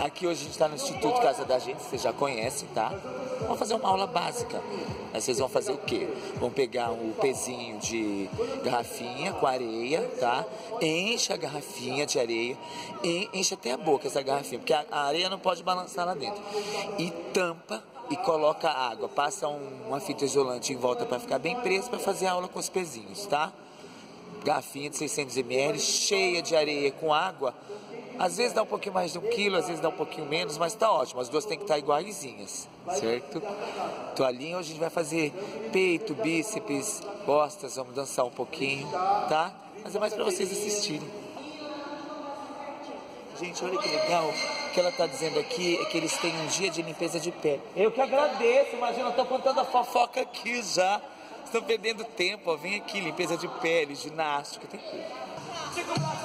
Aqui hoje a gente está no Instituto Casa da Gente, vocês já conhecem, tá? Vamos fazer uma aula básica. Aí vocês vão fazer o quê? Vão pegar um pezinho de garrafinha com areia, tá? Enche a garrafinha de areia, enche até a boca essa garrafinha, porque a areia não pode balançar lá dentro. E tampa e coloca água, passa uma fita isolante em volta para ficar bem preso para fazer a aula com os pezinhos, tá? Garrafinha de 600 ml, cheia de areia com água. Às vezes dá um pouquinho mais de 1 quilo, às vezes dá um pouquinho menos, mas tá ótimo. As duas tem que estar iguaizinhas, certo? Toalhinha, hoje a gente vai fazer peito, bíceps, costas, vamos dançar um pouquinho, tá? Mas é mais pra vocês assistirem. Gente, olha que legal. O que ela tá dizendo aqui é que eles têm um dia de limpeza de pele. Eu que agradeço, imagina, eu tô contando a fofoca aqui já. Estão perdendo tempo, ó. Vem aqui, limpeza de pele, ginástica, tem tudo.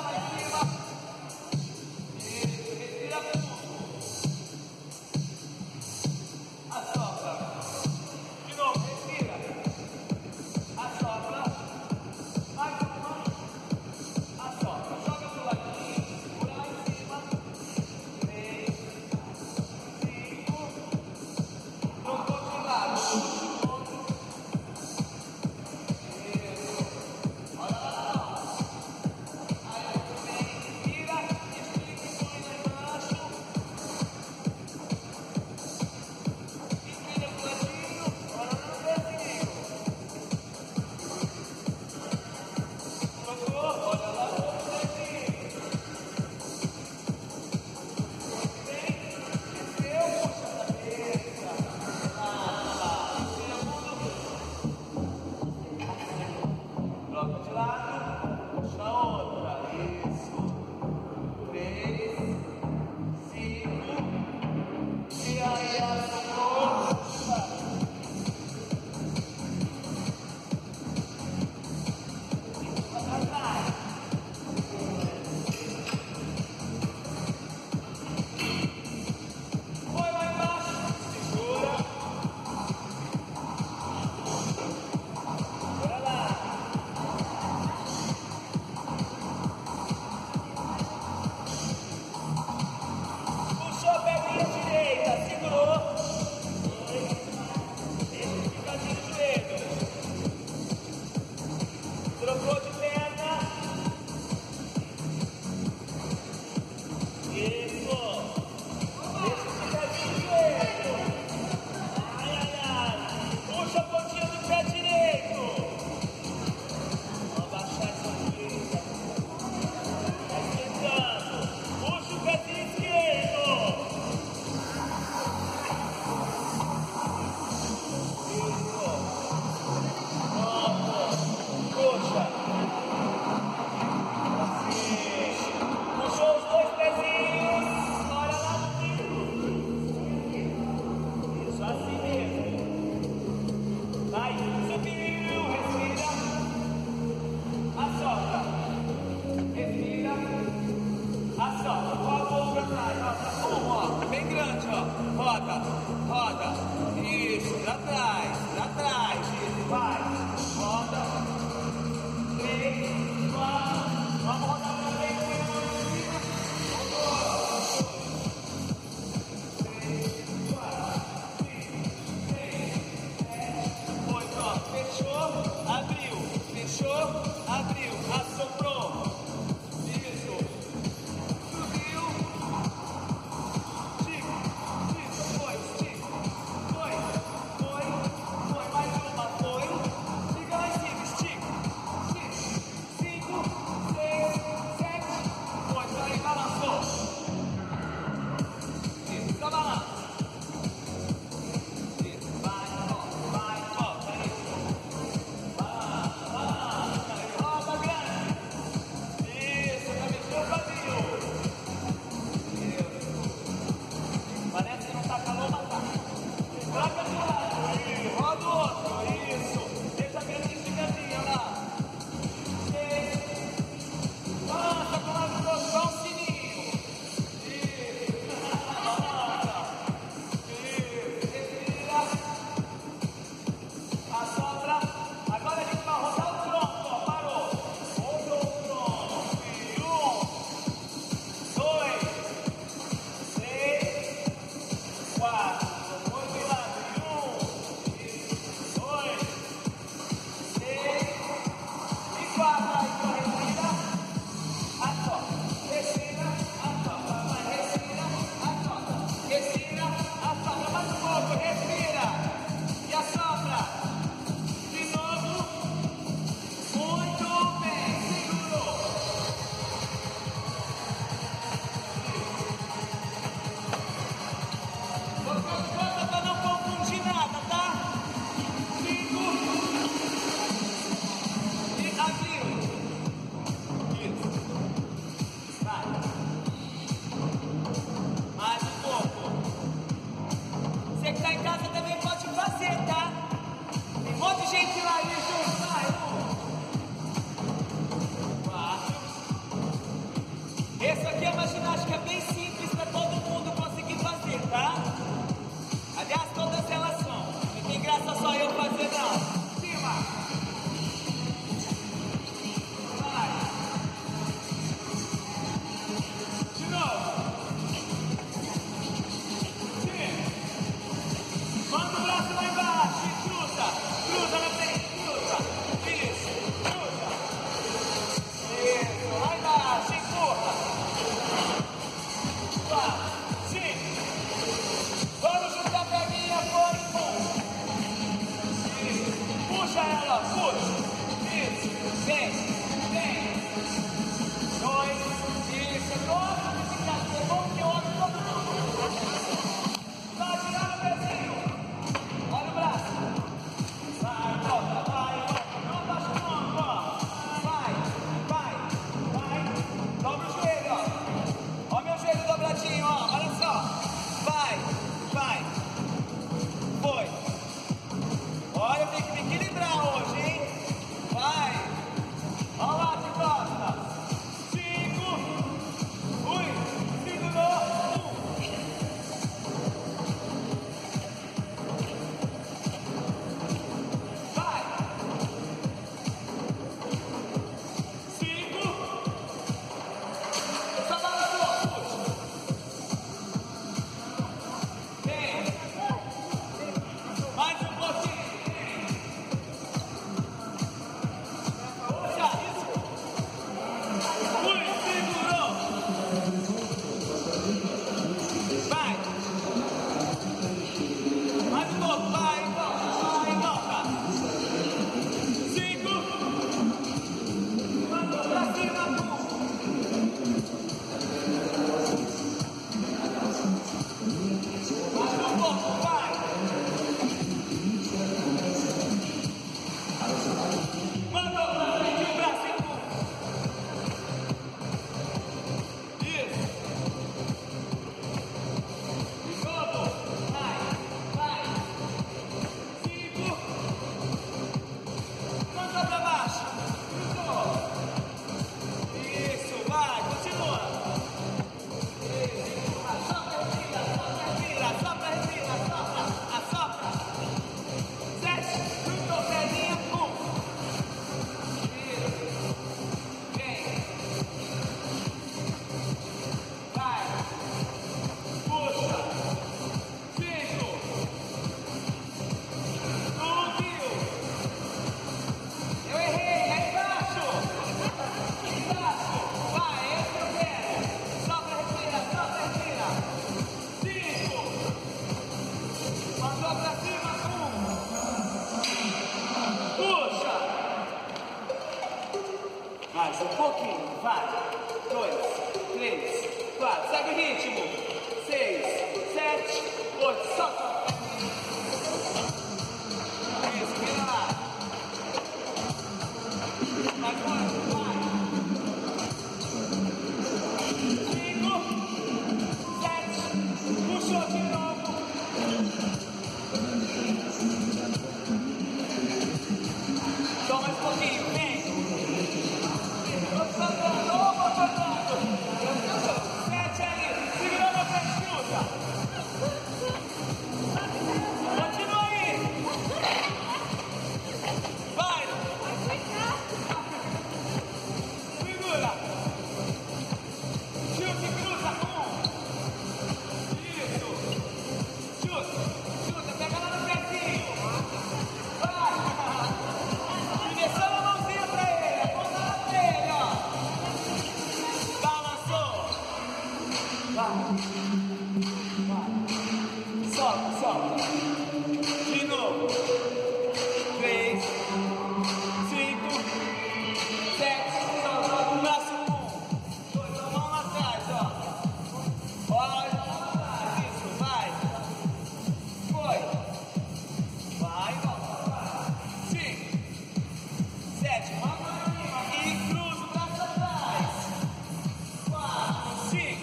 Solta, solta. De novo. 3, 5, 7. Solta o braço. 1, 2, a mão lá atrás, ó. Olha, isso, vai. Foi. Vai, volta. 5, 7, mão pra cima. E cruza o braço atrás. 4, 5,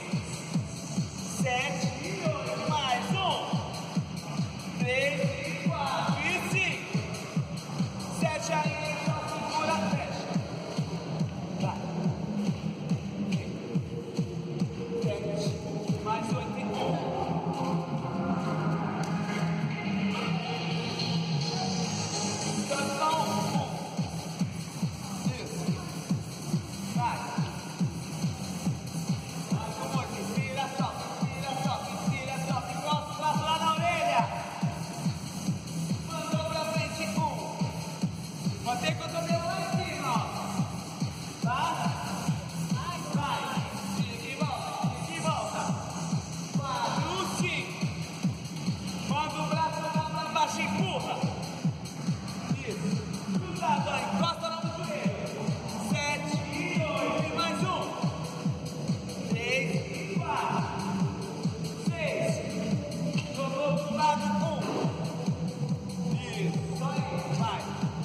7 e 8. Mais 1, 3, 4 e 5. 7 aí, então segura, fecha. Vai. 7, mais 8 e 1. Canção 1. Isso. Vai. Mais 8. Inspira, solta, inspira, solta, inspira, solta. Encosta o braço lá na orelha. Mandou pra frente 1. Mantém o cotovelo lá em cima, ó. Tá? Vai. Fica e volta. 4, 5. Manda o braço lá pra baixo e empurra. Isso. Cruzado, ó. Encosta lá no joelho. 7 e 8. E mais 1. 3 e 4. 6. Jogou pro lado 1. Isso. Só aí. Vai.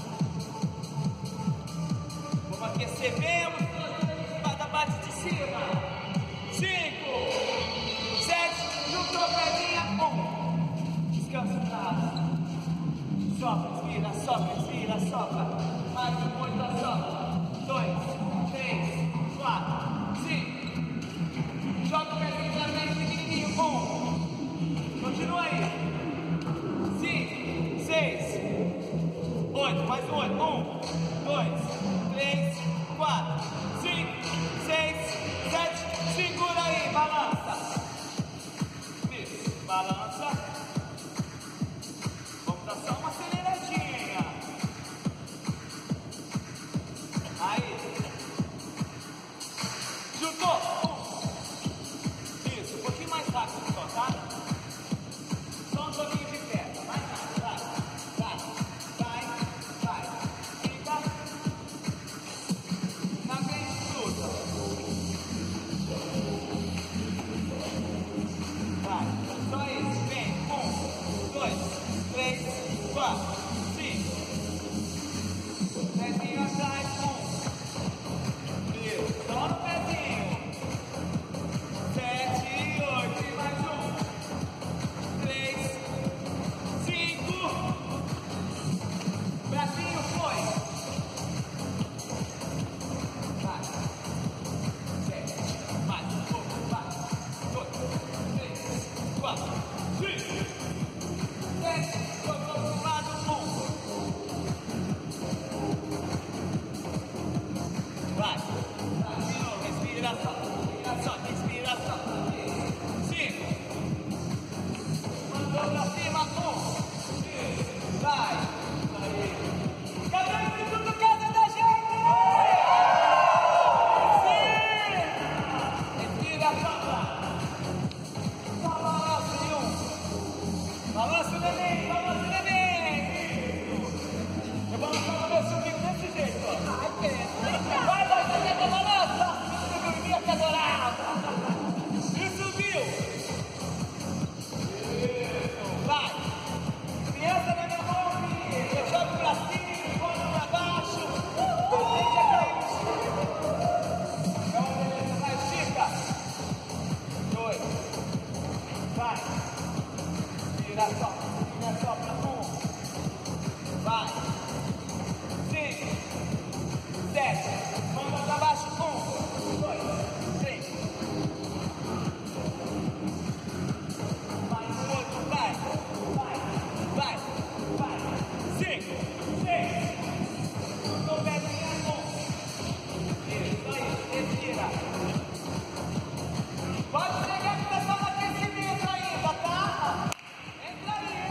Vamos aquecer bem a musculatura da parte de cima. 5, 7, juntou a perninha. 1. Descansa o braço. Sopra, inspira, sopra, inspira, sopra. Mais 1, 8, sopra. 2, 3, 4, 5. Joga o perninho pra frente, pequenininho. 1. Continua aí. 5, 6, 8, mais 1, 8. 1, 2, 3, 4, 5, 6, 7. Segura aí, balança. Isso, balança. Vamos dar só uma aceleradinha. Aí. Juntou. 1. Isso, um pouquinho mais rápido só, tá? Só um pouquinho de perna. Mais rápido, vai. Fica. Na frente, cruza. Vai. Só isso. Vem. 1, 2, 3, 4, 5. Pezinho atrás. 1. Isso. Só no pezinho. 7 e 8. E mais 1. 3, 5. Bracinho foi. Vai. 7. Mais um pouco. Vai. 2, 3, 4, 5. 7. Jogou pro lado 1. Vai. De novo. Respiração. Inspiração. 5. Mandou pra cima. 1. Vai. Cadê o Instituto Casa da Gente? Sim! Respira, solta. Só balança de 1. Balança o neném. Eu balançar o meu subindo desse jeito, ó. Vai, balança. Eu dormia que adorava. E subiu. Vai. Criança na minha mão, eu jogo pra cima, põe pra baixo. Tende a cair. Então, mais fica. 2. Vai. Vira só pra 1. Vai. 5, 7. Manda pra baixo. 1, 2, 3. Mais 1 outro. Vai. 5, 6. Juntou o pezinho. 1. Isso aí. Respira. Pode pegar que tá só no aquecimento ainda, tá? Entra aí.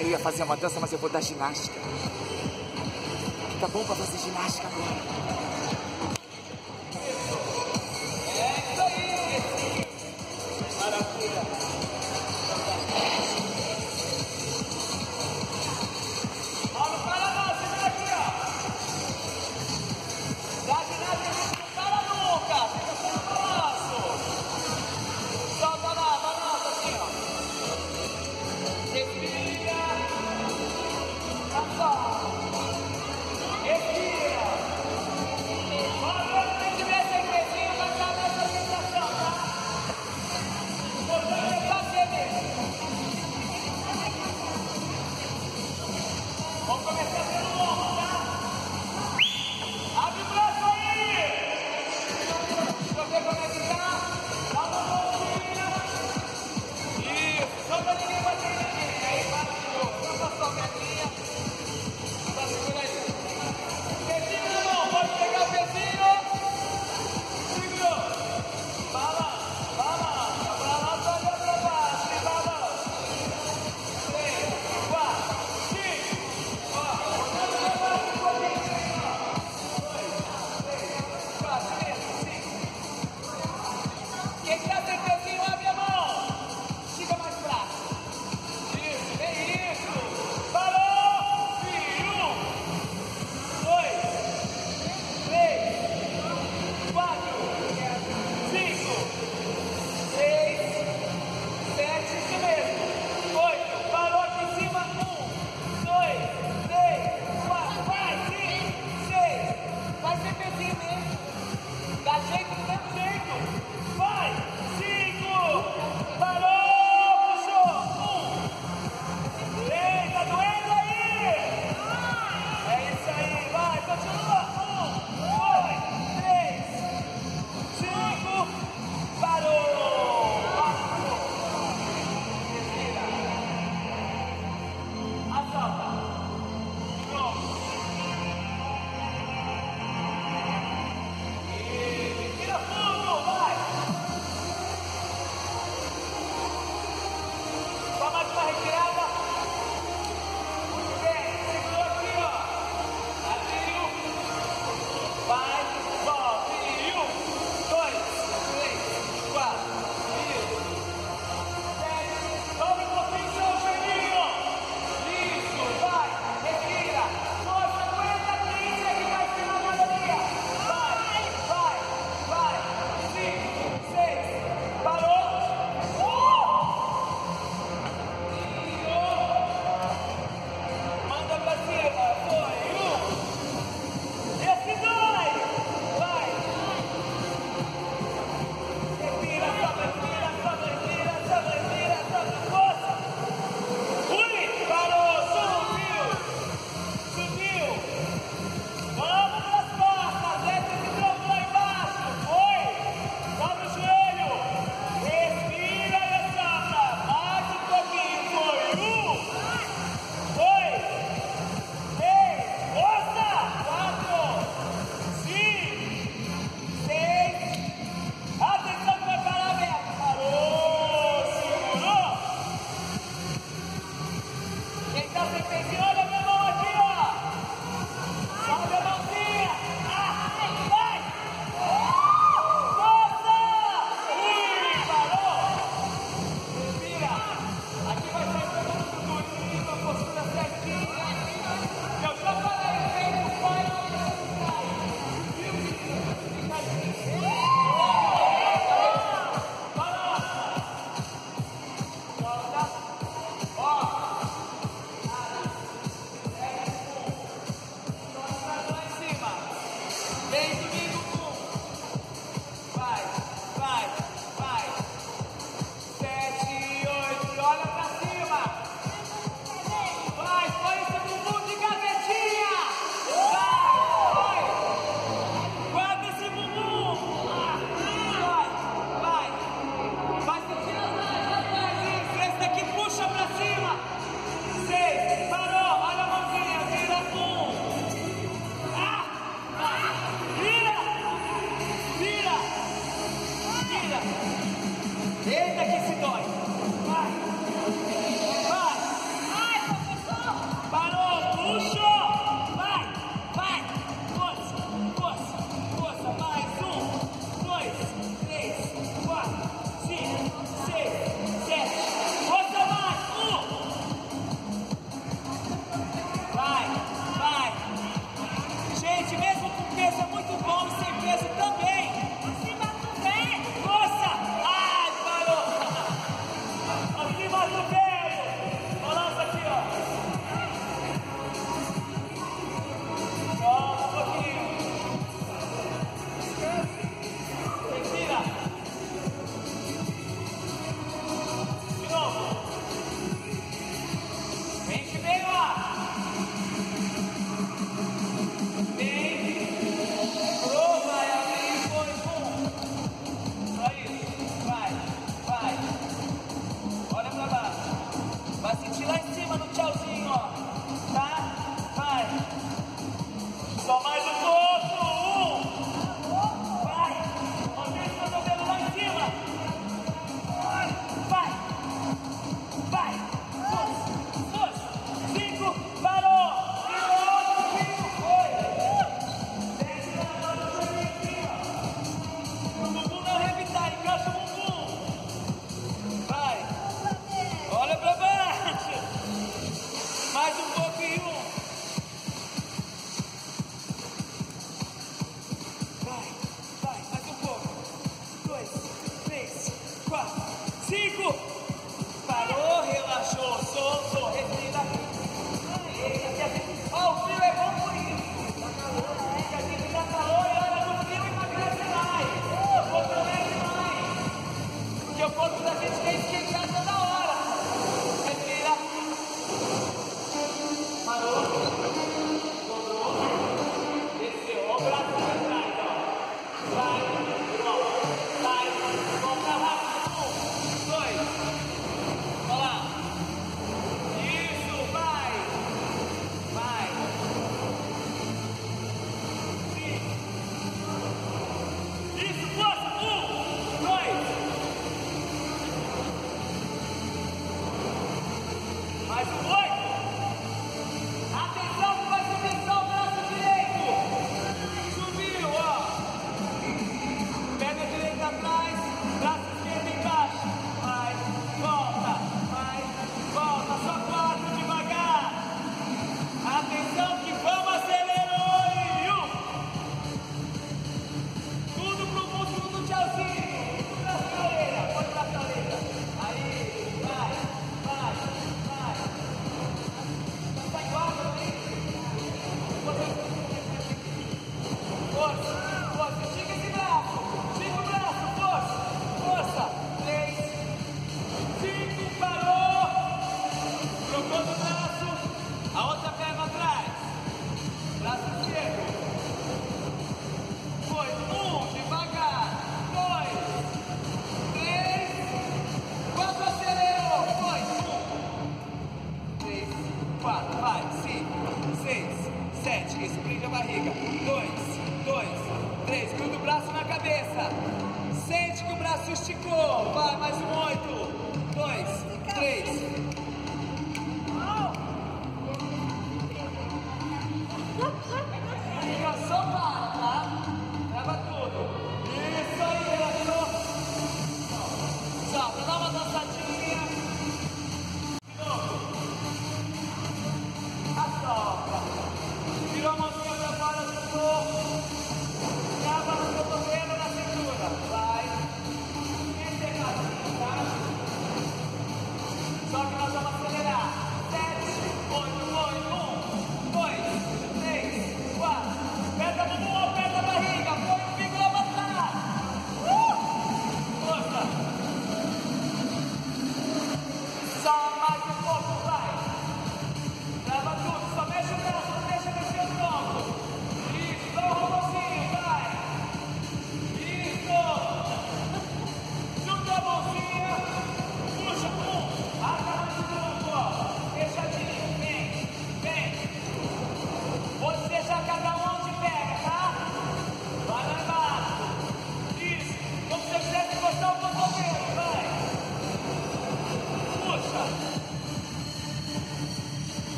Eu ia fazer uma dança, mas eu vou dar ginástica. Tá bom pra fazer ginástica agora? Sente que o braço esticou. Vai, mais um 8, 2, 3. Fica só para, tá? Leva tudo. Isso aí, relaxou. Solta, dá uma dançadinha. De novo. Assopra. Virou a mãozinha pra fora do corpo. Trava no cotovelo na cintura. Vai. Só que nós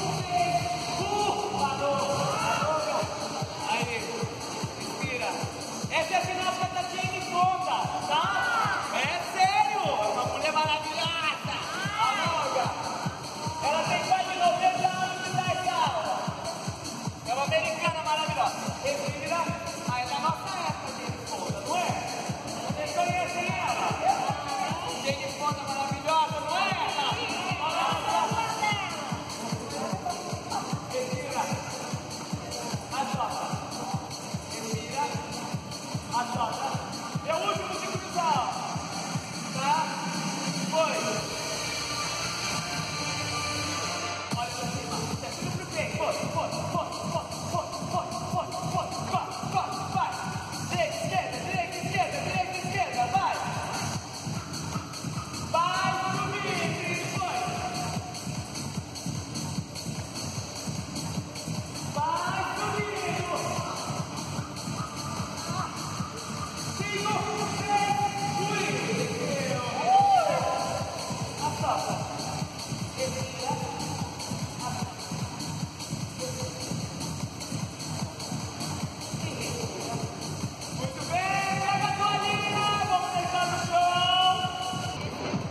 Aí, respira. Essa é a ginástica da Jane Fonda, tá? É sério, é uma mulher maravilhosa. Alonga. Ela tem quase 90 anos de idade, aula. É uma americana maravilhosa. Respira. Aí da nossa época, Jane Fonda, não é? Vocês conhecem ela? Jane Fonda maravilhosa, não é? Respira. Ajoda. Respira. Ajoda. É o último sincronizar. Tá? Foi. Olha pra cima. É tudo pro peito. Vai. Direita, esquerda. Vai. Vai subir. Foi. Vai subindo. 5, 6, fui. Assoca. Respira. Muito bem, pega a toalhinha. Vamos deitar no chão.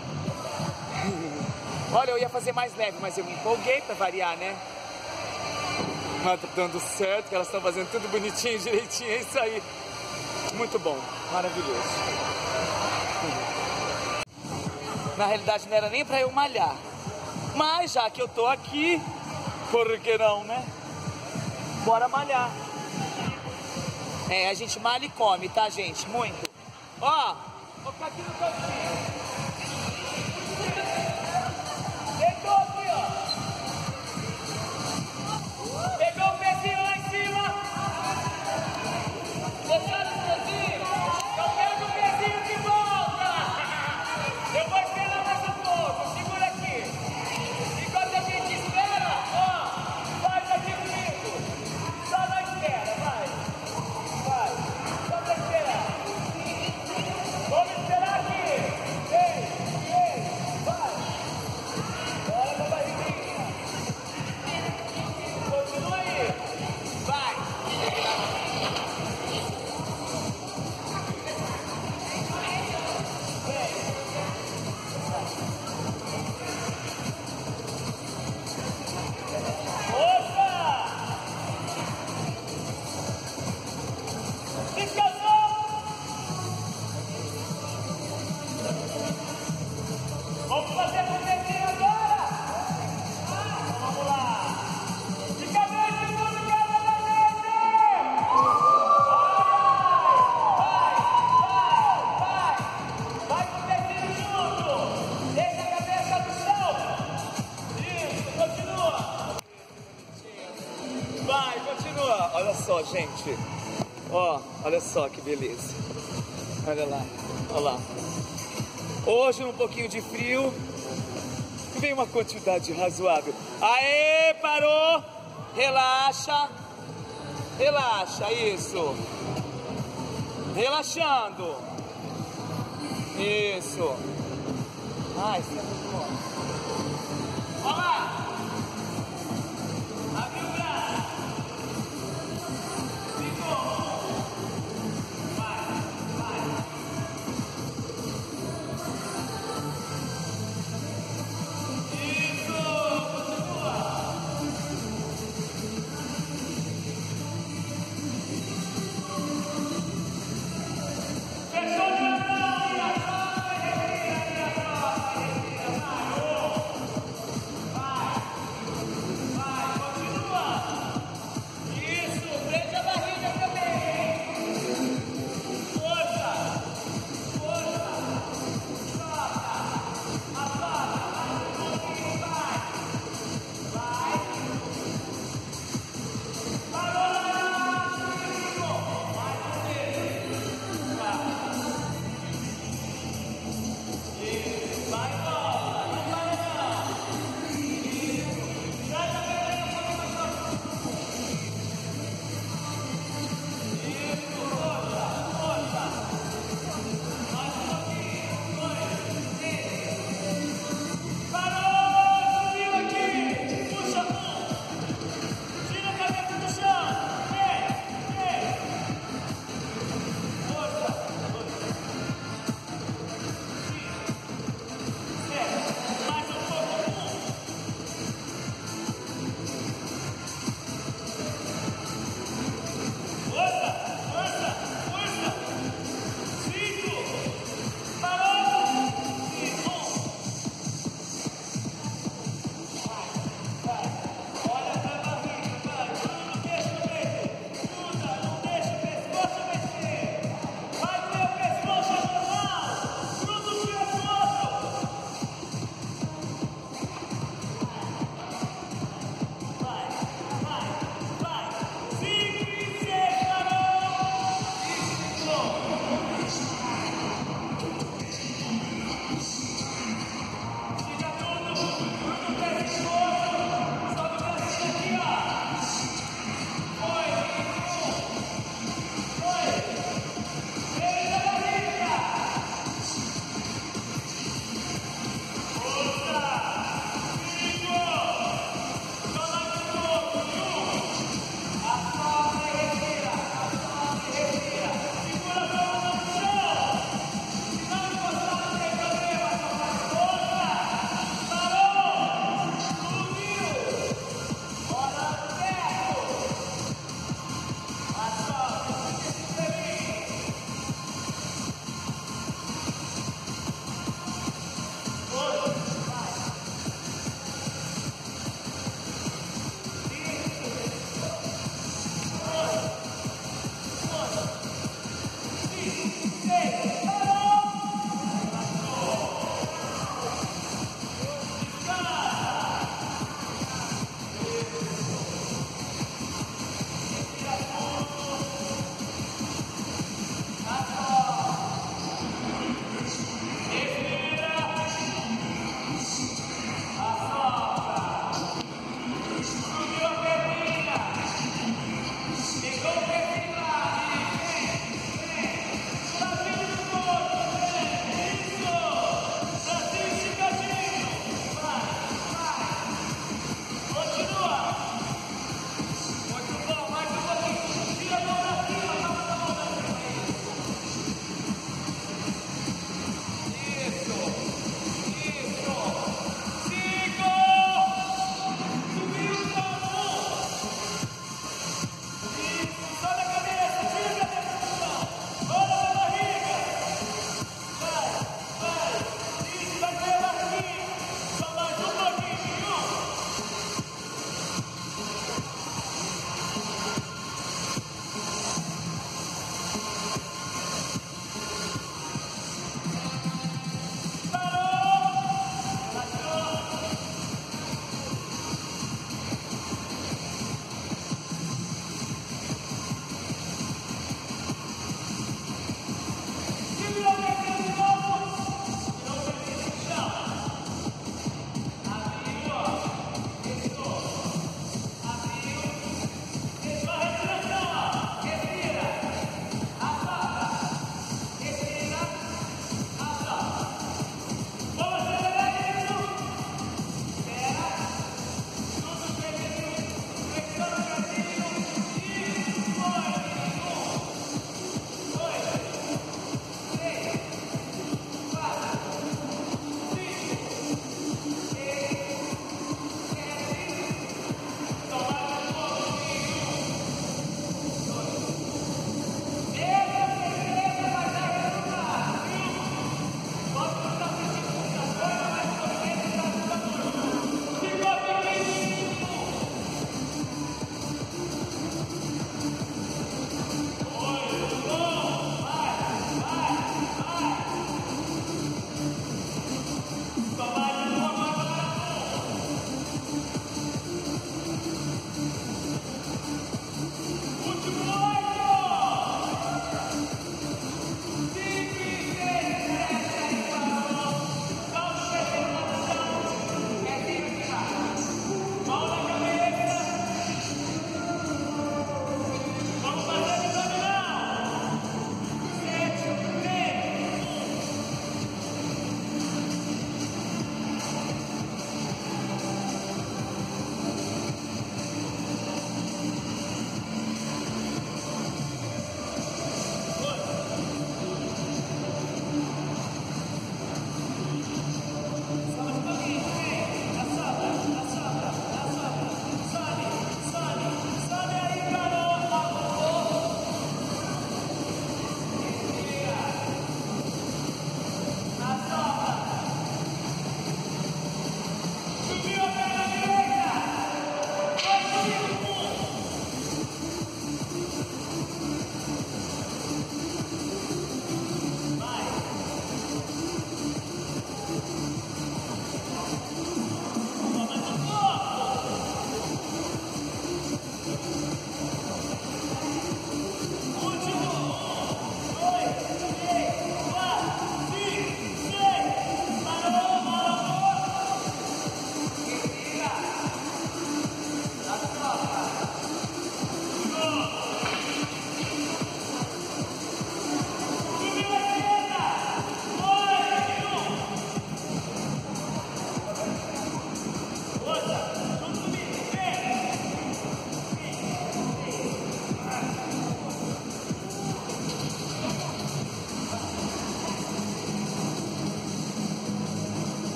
Olha, eu ia fazer mais leve, mas eu me empolguei pra variar, né? Mas tá dando certo, que elas estão fazendo tudo bonitinho, direitinho, é isso aí. Muito bom, maravilhoso. Na realidade não era nem pra eu malhar. Mas já que eu tô aqui, por que não, né? Bora malhar. É, a gente malha e come, tá, gente? Muito. Ó, Vou ficar aqui no cantinho. Deitou aqui, ó. Pegou o pezinho lá em cima. Deixaram o pezinho. Então pega o pezinho de volta. Eu vou esperar mais um pouco. Segura aqui. Enquanto a gente espera, ó, faz aqui comigo. Só na espera, vai. Só pra esperar. Vamos esperar aqui. Ei, vai. Bora pra barriguinha. Continua aí. Vai. Opa! Descansou? Vamos fazer com o pezinho agora? Vamos lá. De cabeça e tudo, cada vai com o pezinho junto. Deixa a cabeça no chão. Isso, continua. vai, continua. Olha só, gente. Ó, olha só que beleza. Olha lá, olha lá. Hoje um pouquinho de frio. Vem uma quantidade razoável. Aê, parou. Relaxa. Relaxa, isso. Relaxando. Isso. Ai, isso é muito bom. Olha lá. Abre o braço. Ficou. Vai.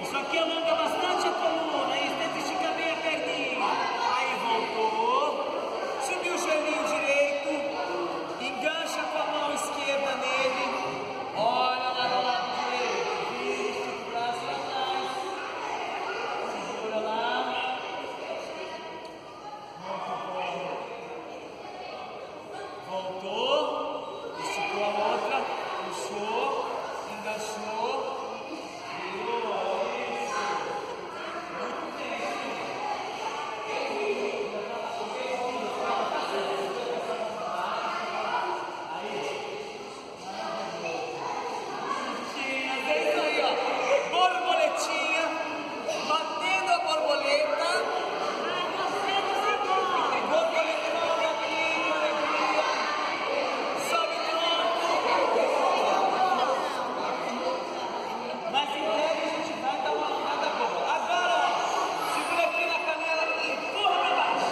Isso aqui alonga bastante a coluna. Isso, tenta esticar bem a perninha. Aí voltou. Subiu o joelhinho direito. Engancha com a mão esquerda nele. Olha lá do lado direito. Isso, o braço pra trás. Segura lá. Voltou. Esticou a outra. Puxou. Enganchou. Virou. Isso. Muito bem. É isso aí, ó. Borboletinha. Batendo a borboleta. Borboletão, alegria, alegria. Sobe de novo. Mas em breve a gente vai dar uma alongada boa. Agora, ó. Segura aqui na canela e empurra pra baixo.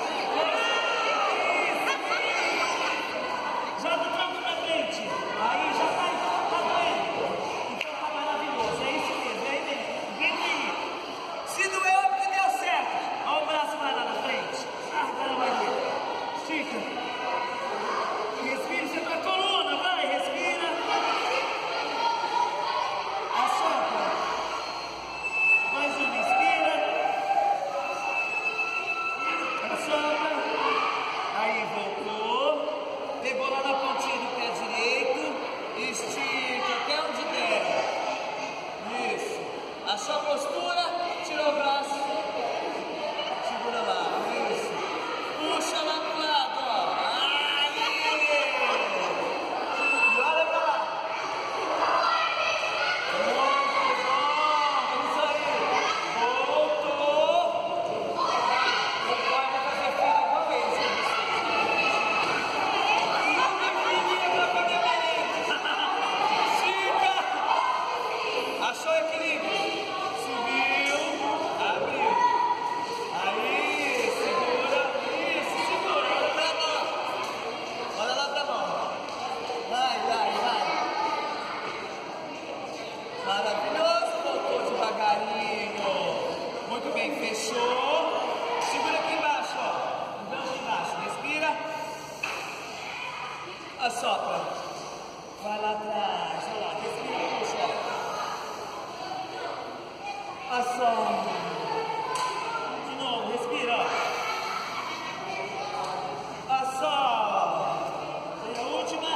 Joga o tronco pra frente. Aí já tá doendo. Então tá maravilhoso. É isso mesmo. É aí mesmo. Vem aí. Se doeu é porque deu certo. Olha o braço vai lá na frente. Agora vai doer. Estica. Respira sempre a coluna. Vai, respira. Assopra. Mais uma, inspira. Assopra. Aí voltou. Pegou lá na pontinha do pé direito. Estica até onde der. Isso. Achou a postura. Tirou o braço. Segura lá. Isso. Puxa lá pro lado, ó. Aí. E olha pra lá. Muito bom. Isso aí. Voltou. Vai fazer fila uma vez. Não definia pra fazer merenda. Estica. Achou equilíbrio. Subiu. Abriu. Aí, segura. Isso, segura. Olha pra mão. Olha lá pra mão. Vai, vai, vai. Maravilhoso. Voltou devagarinho. Muito bem, fechou. Segura aqui embaixo, ó. Engancha embaixo. Respira. Assopra. Vai lá atrás. Olha lá. Respira, puxa. Assopra. De novo, respira, ó. Assopra. E a última.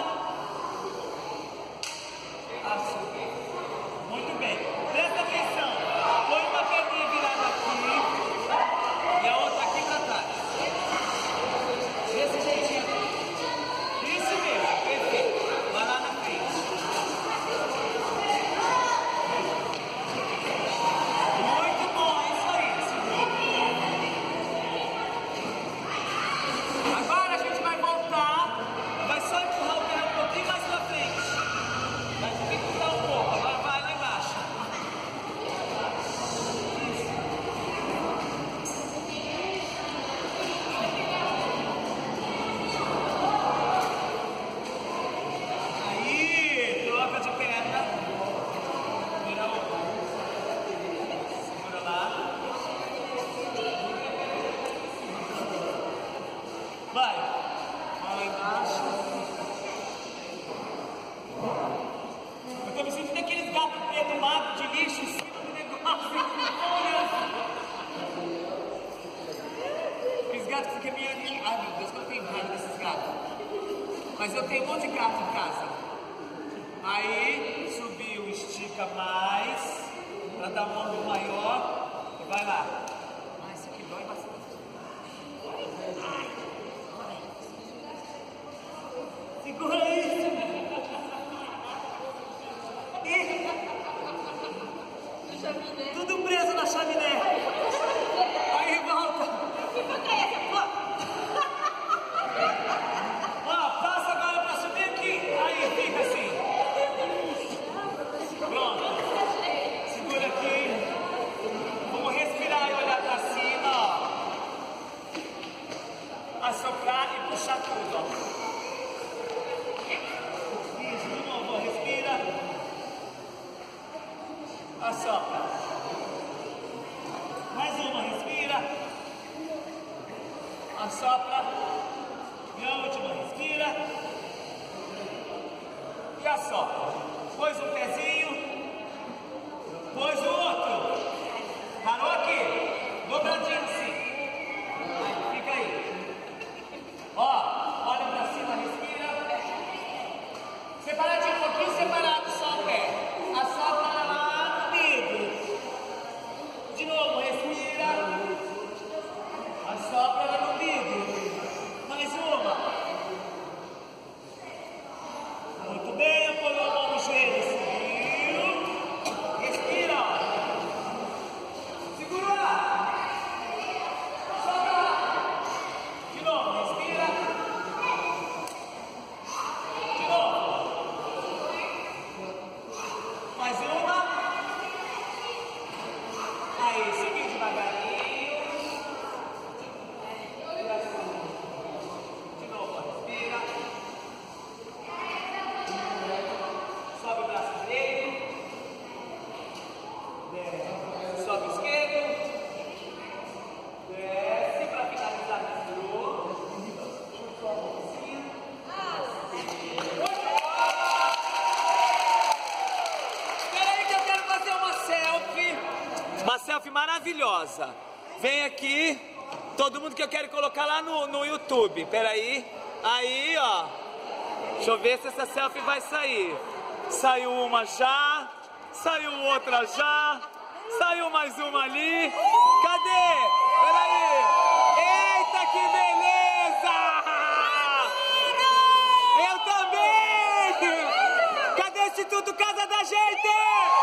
Assopra. Muito bem. Presta atenção. Põe uma perninha virada aqui e a outra aqui pra trás. Desse jeitinho aqui. Isso mesmo. Perfeito. Vai lá na frente. Muito bom. É isso aí. Segura. Agora a gente vai voltar. Vai só empurrar o pé um pouquinho mais pra frente. Vai dificultar um pouco. Agora vai lá embaixo. Aí, troca de perna. Vira outra. Segura lá. Vai. Vai lá embaixo. Eu tô me sentindo aqueles gatos preto magro de lixo em cima do negócio. Aqueles gatos que ficam meio ali. Ai meu Deus, que eu tenho raiva desses gatos. Mas eu tenho um monte de gato em casa. Aí, subiu, estica mais. Pra dar um ombro maior. E vai lá. Ah, isso aqui dói bastante. Segura isso. Tudo preso na chaminé. Aí volta. Ó, passa agora pra subir aqui. Aí, fica assim. Pronto. Segura aqui. Vamos respirar e olhar pra cima, ó. Assoprar e puxar tudo, ó. Isso, de novo, respira. Assopra. Assopra. E a última, respira. E assopra. Pôs um pezinho. Pôs o outro. Parou aqui. Dobradinho assim. Aí, fica aí. Ó, olha pra cima, respira. Separadinho, um pouquinho separado só o pé. Assopra lá no umbigo. De novo, respira. Assopra lá no umbigo. Mais uma. Muito bem, apoiou a mão no joelho. Subiu. Respira. Segura lá. Sopra lá. De novo, respira. De novo. Mais uma. Aí, seguir devagarinho. De novo, respira. Sobe o braço direito. Desce. Sobe o esquerdo. Desce para finalizar no grupo. Espera aí que eu quero fazer uma selfie. Uma selfie maravilhosa. Vem aqui. Todo mundo que eu quero colocar lá no YouTube. Espera aí. Aí, ó. Deixa eu ver se essa selfie vai sair. Saiu uma já. Saiu outra já. Saiu mais uma ali. Cadê? Peraí. Eita, que beleza! Eu também! Cadê o Instituto Casa da Gente?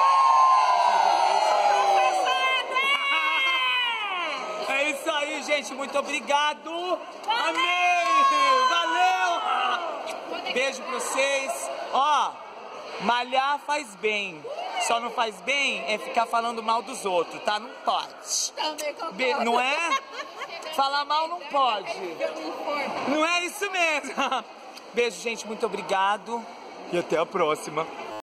É isso aí, gente. Muito obrigado. Amém! Valeu! Beijo pra vocês. Ó, malhar faz bem. Só não faz bem é ficar falando mal dos outros, tá? Não pode. Também concordo. Não é? Falar mal não pode. Não é isso mesmo. Beijo, gente. Muito obrigado. E até a próxima.